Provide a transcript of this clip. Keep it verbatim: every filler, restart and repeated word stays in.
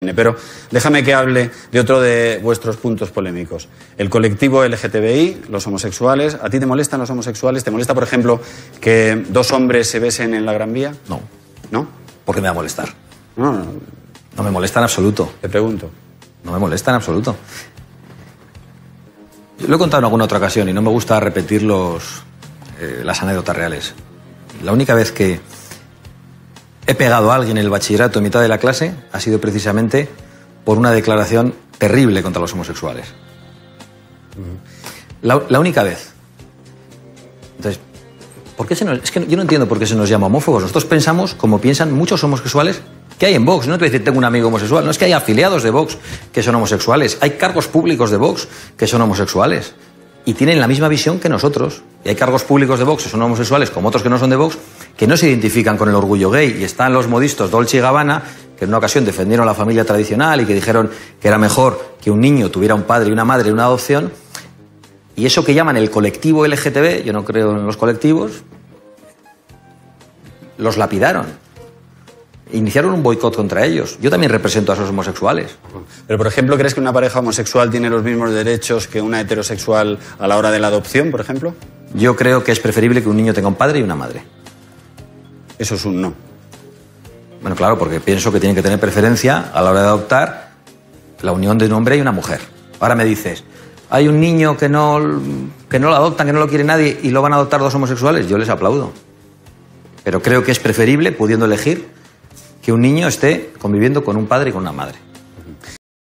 tiene. Pero déjame que hable de otro de vuestros puntos polémicos. El colectivo L G T B I, los homosexuales. ¿A ti te molestan los homosexuales? ¿Te molesta, por ejemplo, que dos hombres se besen en la Gran Vía? No. ¿No? ¿Por qué me va a molestar? No, no. No me molesta en absoluto. Te pregunto. No me molesta en absoluto. Yo lo he contado en alguna otra ocasión y no me gusta repetir los, eh, las anécdotas reales. La única vez que he pegado a alguien en el bachillerato en mitad de la clase ha sido precisamente por una declaración terrible contra los homosexuales. La, la única vez. Entonces, ¿por qué se nos, es que yo no entiendo por qué se nos llama homófobos. Nosotros pensamos como piensan muchos homosexuales que hay en Vox. No te voy a decir tengo un amigo homosexual. No es que hay afiliados de Vox que son homosexuales. Hay cargos públicos de Vox que son homosexuales. Y tienen la misma visión que nosotros. Y hay cargos públicos de Vox que son homosexuales, como otros que no son de Vox, que no se identifican con el orgullo gay. Y están los modistos Dolce y Gabbana, que en una ocasión defendieron la familia tradicional y que dijeron que era mejor que un niño tuviera un padre y una madre en una adopción. Y eso que llaman el colectivo L G T B, yo no creo en los colectivos, los lapidaron. Iniciaron un boicot contra ellos. Yo también represento a esos homosexuales. Pero, por ejemplo, ¿crees que una pareja homosexual tiene los mismos derechos que una heterosexual a la hora de la adopción, por ejemplo? Yo creo que es preferible que un niño tenga un padre y una madre. Eso es un no. Bueno, claro, porque pienso que tienen que tener preferencia a la hora de adoptar la unión de un hombre y una mujer. Ahora me dices, hay un niño que no, que no lo adoptan, que no lo quiere nadie y lo van a adoptar dos homosexuales. Yo les aplaudo. Pero creo que es preferible, pudiendo elegir, que un niño esté conviviendo con un padre y con una madre.